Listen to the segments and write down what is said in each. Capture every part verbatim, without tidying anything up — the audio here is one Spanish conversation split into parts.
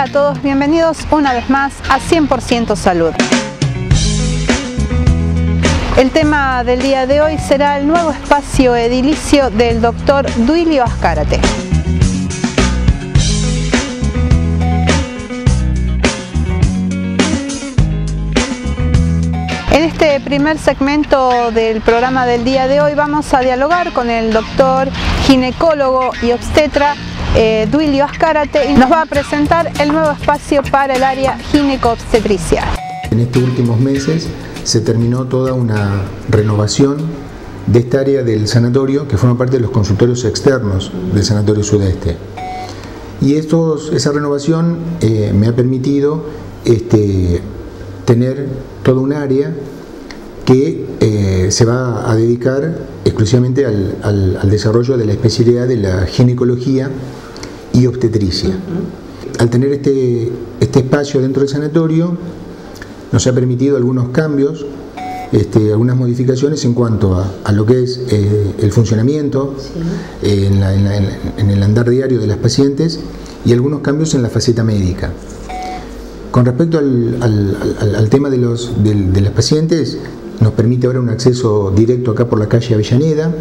Hola a todos, bienvenidos una vez más a cien por ciento Salud. El tema del día de hoy será el nuevo espacio edilicio del doctor Duilio Azcárate. En este primer segmento del programa del día de hoy vamos a dialogar con el doctor ginecólogo y obstetra eh, Duilio Azcárate y nos va a presentar el nuevo espacio para el área gineco-obstetricia. En estos últimos meses se terminó toda una renovación de esta área del sanatorio que forma parte de los consultorios externos del Sanatorio Sudeste. Y estos, esa renovación eh, me ha permitido este, tener toda un área que eh, se va a dedicar exclusivamente al, al, al desarrollo de la especialidad de la ginecología y obstetricia. Uh-huh. Al tener este, este espacio dentro del sanatorio, nos ha permitido algunos cambios, este, algunas modificaciones en cuanto a, a lo que es eh, el funcionamiento, sí. eh, en, la, en, la, en el andar diario de las pacientes y algunos cambios en la faceta médica. Con respecto al, al, al, al tema de, los, de, de las pacientes, nos permite ahora un acceso directo acá por la calle Avellaneda,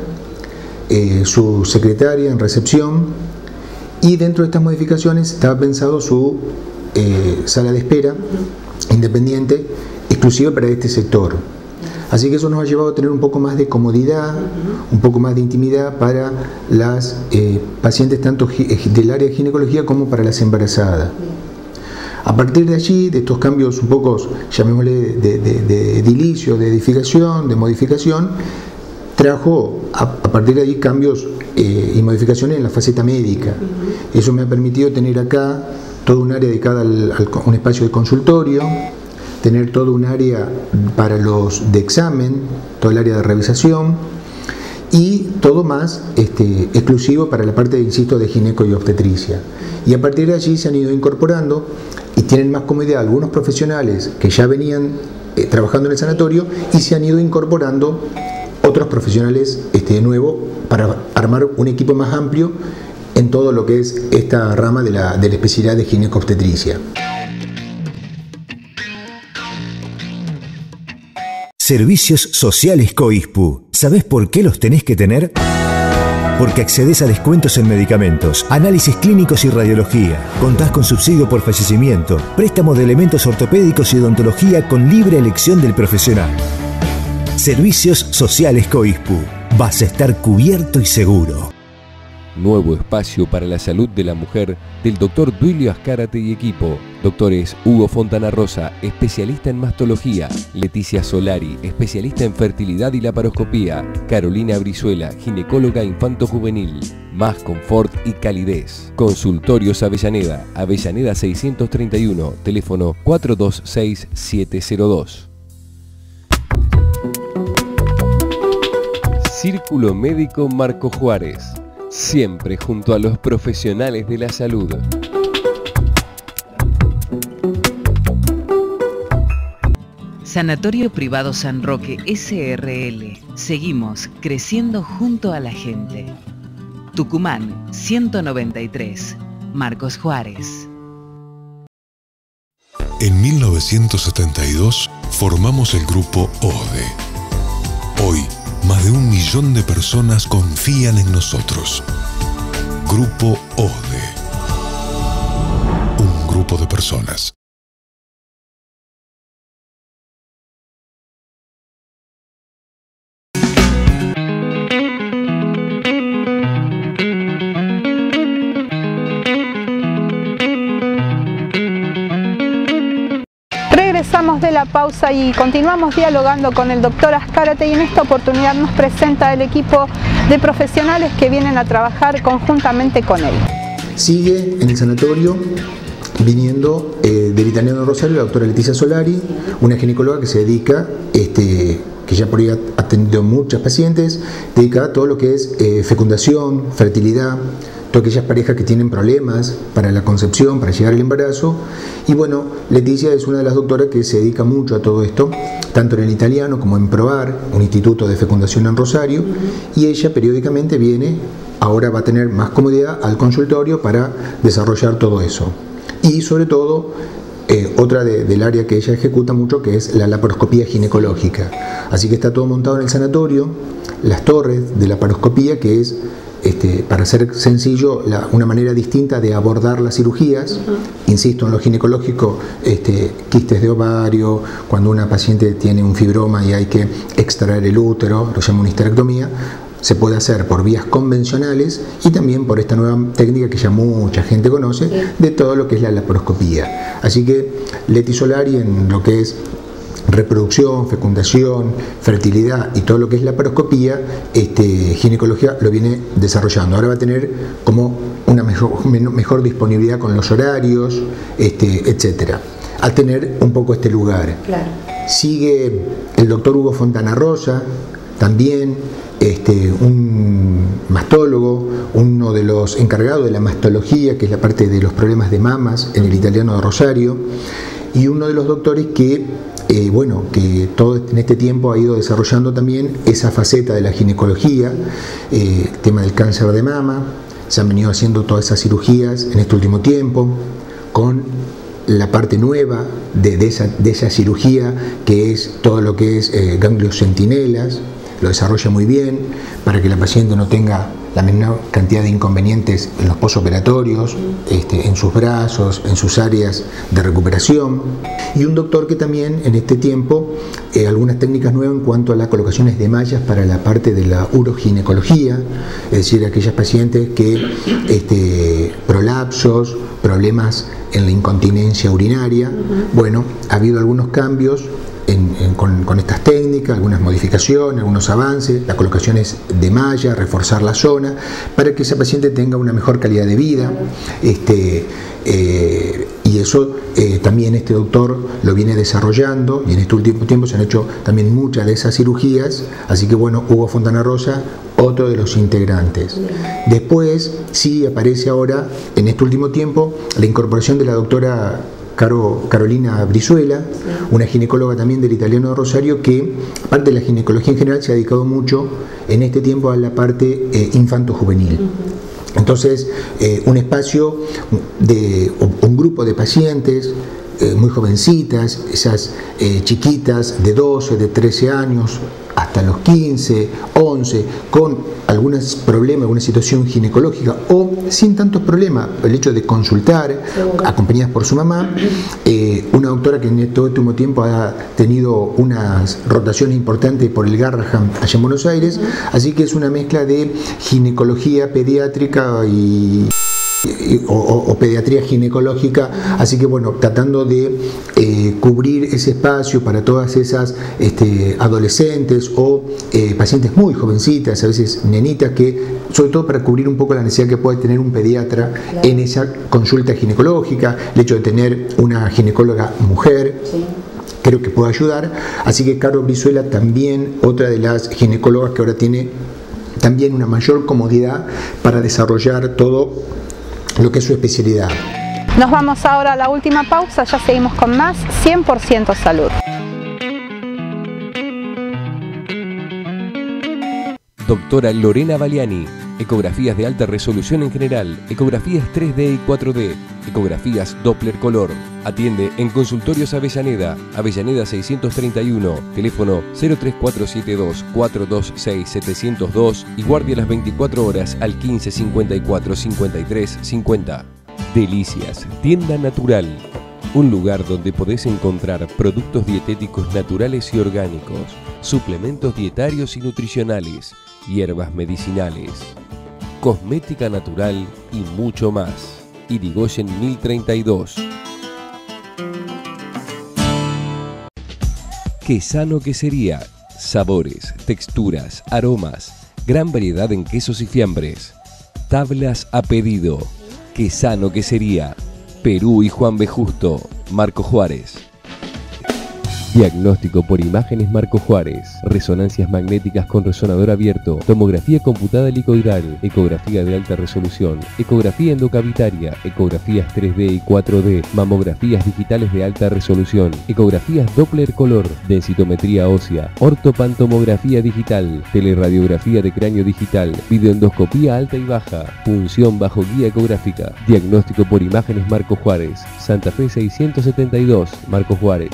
eh, su secretaria en recepción, y dentro de estas modificaciones estaba pensado su eh, sala de espera independiente, exclusiva para este sector. Así que eso nos ha llevado a tener un poco más de comodidad, un poco más de intimidad para las eh, pacientes tanto del área de ginecología como para las embarazadas. A partir de allí, de estos cambios un poco, llamémosle de, de, de edilicio, de edificación, de modificación, trajo a, a partir de ahí cambios eh, y modificaciones en la faceta médica. Eso me ha permitido tener acá todo un área dedicada al, al un espacio de consultorio, tener todo un área para los de examen, todo el área de revisación y todo más este, exclusivo para la parte, insisto, de gineco y obstetricia. Y a partir de allí se han ido incorporando y tienen más comodidad algunos profesionales que ya venían eh, trabajando en el sanatorio y se han ido incorporando otros profesionales este, de nuevo para armar un equipo más amplio en todo lo que es esta rama de la, de la especialidad de gineco-obstetricia. Servicios Sociales COISPU. ¿Sabés por qué los tenés que tener? Porque accedes a descuentos en medicamentos, análisis clínicos y radiología. Contás con subsidio por fallecimiento, préstamo de elementos ortopédicos y odontología con libre elección del profesional. Servicios Sociales COISPU. Vas a estar cubierto y seguro. Nuevo espacio para la salud de la mujer del doctor Duilio Azcárate y equipo. Doctores Hugo Fontana Rosa, especialista en mastología. Leticia Solari, especialista en fertilidad y laparoscopía. Carolina Brizuela, ginecóloga infanto-juvenil. Más confort y calidez. Consultorios Avellaneda, Avellaneda seiscientos treinta y uno, teléfono cuatro dos seis siete cero dos. Círculo Médico Marco Juárez. Siempre junto a los profesionales de la salud. Sanatorio Privado San Roque S R L. Seguimos creciendo junto a la gente. Tucumán, ciento noventa y tres. Marcos Juárez. En mil novecientos setenta y dos formamos el grupo O D E. Hoy, más de un millón de personas confían en nosotros. Grupo O D E. Un grupo de personas. Regresamos de la pausa y continuamos dialogando con el doctor Azcárate, y en esta oportunidad nos presenta el equipo de profesionales que vienen a trabajar conjuntamente con él. Sigue en el sanatorio viniendo eh, del Italiano Rosario la doctora Leticia Solari, una ginecóloga que se dedica, este, que ya por ahí ha atendido muchas pacientes, dedicada a todo lo que es eh, fecundación, fertilidad, todas aquellas parejas que tienen problemas para la concepción, para llegar al embarazo. Y bueno, Leticia es una de las doctoras que se dedica mucho a todo esto, tanto en el Italiano como en Provar, un instituto de fecundación en Rosario, y ella periódicamente viene, ahora va a tener más comodidad al consultorio para desarrollar todo eso. y sobre todo eh, otra de, del área que ella ejecuta mucho, que es la laparoscopía ginecológica. Así que está todo montado en el sanatorio, las torres de laparoscopía, que es, este, para ser sencillo, la, una manera distinta de abordar las cirugías. Uh-huh. Insisto, en lo ginecológico, este, quistes de ovario, cuando una paciente tiene un fibroma y hay que extraer el útero, lo llama una histerectomía, se puede hacer por vías convencionales y también por esta nueva técnica que ya mucha gente conoce, sí, de todo lo que es la laparoscopía. Así que Leti Solari, en lo que es reproducción, fecundación, fertilidad y todo lo que es laparoscopía, este, ginecología lo viene desarrollando. Ahora va a tener como una mejor, mejor disponibilidad con los horarios, este, etcétera, al tener un poco este lugar. Claro. Sigue el doctor Hugo Fontana Rosa, también Este, un mastólogo, uno de los encargados de la mastología, que es la parte de los problemas de mamas en el Italiano de Rosario, y uno de los doctores que, eh, bueno, que todo en este tiempo ha ido desarrollando también esa faceta de la ginecología, eh, el tema del cáncer de mama. Se han venido haciendo todas esas cirugías en este último tiempo, con la parte nueva de, de, esa, de esa cirugía, que es todo lo que es eh, ganglios centinelas. Lo desarrolla muy bien para que la paciente no tenga la menor cantidad de inconvenientes en los posoperatorios, este, en sus brazos, en sus áreas de recuperación. Y un doctor que también en este tiempo, eh, algunas técnicas nuevas en cuanto a las colocaciones de mallas para la parte de la uroginecología, es decir, aquellas pacientes que este, prolapsos, problemas en la incontinencia urinaria. Bueno, ha habido algunos cambios En, en, con, con estas técnicas, algunas modificaciones, algunos avances, las colocaciones de malla, reforzar la zona, para que esa paciente tenga una mejor calidad de vida. Este, eh, y eso eh, también este doctor lo viene desarrollando, y en este último tiempo se han hecho también muchas de esas cirugías. Así que bueno, Hugo Fontana Rosa, otro de los integrantes. Después sí aparece ahora, en este último tiempo, la incorporación de la doctora Caro, Carolina Brizuela, sí, una ginecóloga también del Italiano de Rosario, que aparte de la ginecología en general se ha dedicado mucho en este tiempo a la parte eh, infanto-juvenil. Uh-huh. Entonces, eh, un espacio de un grupo de pacientes eh, muy jovencitas, esas eh, chiquitas de doce, de trece años, hasta los quince, once, con algunos problemas, alguna situación ginecológica o sin tantos problemas, el hecho de consultar, acompañadas por su mamá, eh, una doctora que en este último tiempo ha tenido unas rotaciones importantes por el Garrahan allá en Buenos Aires, así que es una mezcla de ginecología pediátrica y O, o, o pediatría ginecológica, así que bueno, tratando de eh, cubrir ese espacio para todas esas este, adolescentes o eh, pacientes muy jovencitas, a veces nenitas, que sobre todo para cubrir un poco la necesidad que puede tener un pediatra, claro, en esa consulta ginecológica, el hecho de tener una ginecóloga mujer, sí, creo que puede ayudar. Así que Caro Brizuela también, otra de las ginecólogas que ahora tiene también una mayor comodidad para desarrollar todo lo que es su especialidad. Nos vamos ahora a la última pausa, ya seguimos con más cien por ciento Salud. Doctora Lorena Valiani, ecografías de alta resolución en general, ecografías tres D y cuatro D, ecografías Doppler color. Atiende en Consultorios Avellaneda, Avellaneda seiscientos treinta y uno, teléfono cero tres cuatro siete dos, cuatro dos seis, siete cero dos y guardia las veinticuatro horas al quince cincuenta y cuatro cincuenta y tres cincuenta. Delicias, tienda natural. Un lugar donde podés encontrar productos dietéticos naturales y orgánicos, suplementos dietarios y nutricionales, hierbas medicinales, cosmética natural y mucho más. Irigoyen mil treinta y dos. Qué sano que sería. Sabores, texturas, aromas, gran variedad en quesos y fiambres. Tablas a pedido. Qué sano que sería. Perú y Juan B. Justo, Marco Juárez. Diagnóstico por imágenes Marco Juárez. Resonancias magnéticas con resonador abierto. Tomografía computada helicoidal. Ecografía de alta resolución. Ecografía endocavitaria. Ecografías tres D y cuatro D. Mamografías digitales de alta resolución. Ecografías Doppler color. Densitometría ósea. Ortopantomografía digital. Teleradiografía de cráneo digital. Videoendoscopía alta y baja. Punción bajo guía ecográfica. Diagnóstico por imágenes Marco Juárez. Santa Fe seiscientos setenta y dos. Marco Juárez.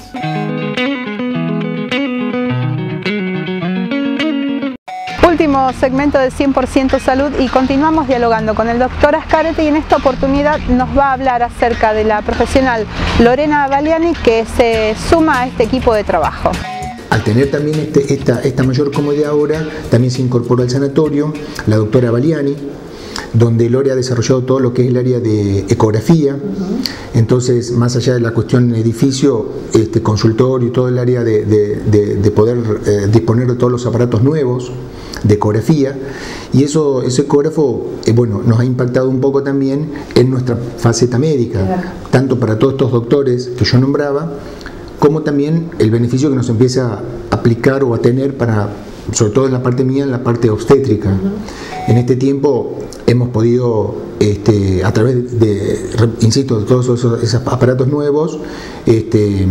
Último segmento de cien por ciento Salud y continuamos dialogando con el doctor Ascarate, y en esta oportunidad nos va a hablar acerca de la profesional Lorena Valiani, que se suma a este equipo de trabajo. Al tener también este, esta, esta mayor comodidad ahora, también se incorporó al sanatorio la doctora Valiani, donde Lore ha desarrollado todo lo que es el área de ecografía. Entonces, más allá de la cuestión edificio, este consultorio y todo el área de, de, de, de poder eh, disponer de todos los aparatos nuevos de ecografía, y eso, ese ecógrafo eh, bueno, nos ha impactado un poco también en nuestra faceta médica, claro, tanto para todos estos doctores que yo nombraba, como también el beneficio que nos empieza a aplicar o a tener para, sobre todo en la parte mía, en la parte obstétrica. Uh-huh. En este tiempo hemos podido, este, a través de, insisto, de todos esos, esos aparatos nuevos, este,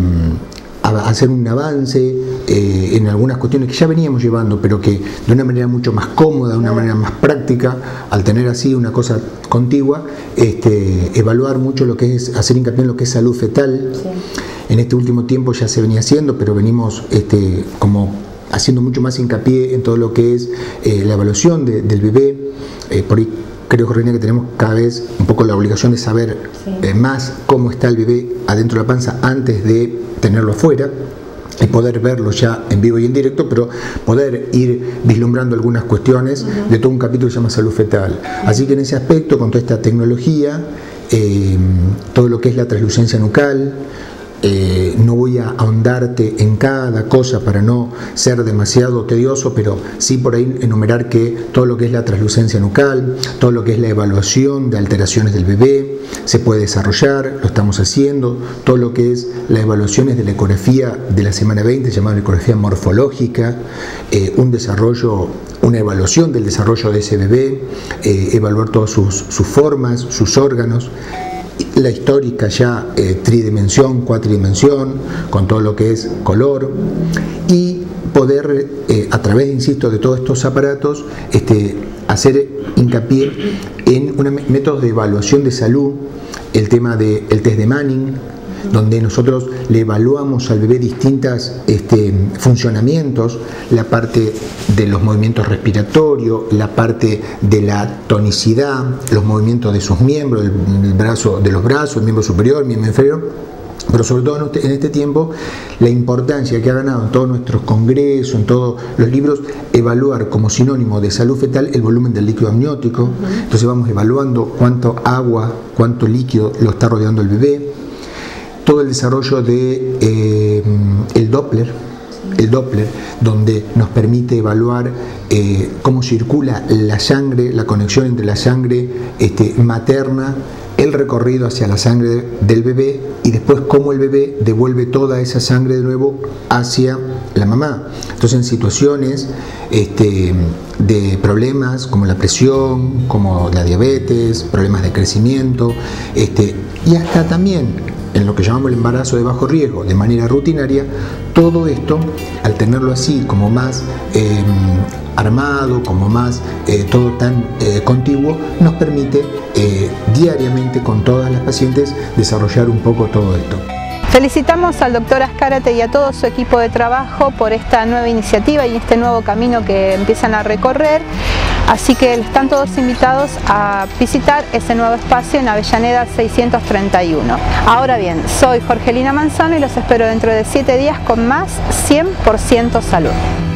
a hacer un avance eh, en algunas cuestiones que ya veníamos llevando, pero que de una manera mucho más cómoda, de una manera más práctica, al tener así una cosa contigua, este, evaluar mucho lo que es, hacer hincapié en lo que es salud fetal. Sí. En este último tiempo ya se venía haciendo, pero venimos este, como haciendo mucho más hincapié en todo lo que es eh, la evaluación de, del bebé. Eh, por ahí creo, Jorgelina, que tenemos cada vez un poco la obligación de saber sí. eh, más cómo está el bebé adentro de la panza antes de tenerlo afuera, y poder verlo ya en vivo y en directo, pero poder ir vislumbrando algunas cuestiones uh-huh. de todo un capítulo que se llama salud fetal. Uh-huh. Así que en ese aspecto, con toda esta tecnología, eh, todo lo que es la translucencia nucal, Eh, no voy a ahondarte en cada cosa para no ser demasiado tedioso, pero sí por ahí enumerar que todo lo que es la translucencia nucal, todo lo que es la evaluación de alteraciones del bebé, se puede desarrollar, lo estamos haciendo, todo lo que es las evaluaciones de la ecografía de la semana veinte, llamada ecografía morfológica, eh, un desarrollo, una evaluación del desarrollo de ese bebé, eh, evaluar todas sus, sus formas, sus órganos, la histórica ya eh, tridimensión, cuatridimensión, con todo lo que es color, y poder eh, a través, insisto, de todos estos aparatos este, hacer hincapié en un método de evaluación de salud, el tema del test de Manning, donde nosotros le evaluamos al bebé distintos este, funcionamientos, la parte de los movimientos respiratorios, la parte de la tonicidad, los movimientos de sus miembros, el, el brazo, de los brazos, el miembro superior, el miembro inferior, pero sobre todo en este, en este tiempo, la importancia que ha ganado en todos nuestros congresos, en todos los libros, evaluar como sinónimo de salud fetal el volumen del líquido amniótico. Uh-huh. Entonces vamos evaluando cuánto agua, cuánto líquido lo está rodeando el bebé. Todo el desarrollo de eh, el Doppler, el Doppler, donde nos permite evaluar eh, cómo circula la sangre, la conexión entre la sangre este, materna, el recorrido hacia la sangre del bebé, y después cómo el bebé devuelve toda esa sangre de nuevo hacia la mamá. Entonces, en situaciones este, de problemas como la presión, como la diabetes, problemas de crecimiento, este, y hasta también en lo que llamamos el embarazo de bajo riesgo, de manera rutinaria, todo esto, al tenerlo así como más eh, armado, como más eh, todo tan eh, contiguo, nos permite eh, diariamente con todas las pacientes desarrollar un poco todo esto. Felicitamos al doctor Ascarate y a todo su equipo de trabajo por esta nueva iniciativa y este nuevo camino que empiezan a recorrer. Así que están todos invitados a visitar ese nuevo espacio en Avellaneda seiscientos treinta y uno. Ahora bien, soy Jorgelina Manzano y los espero dentro de siete días con más cien por ciento Salud.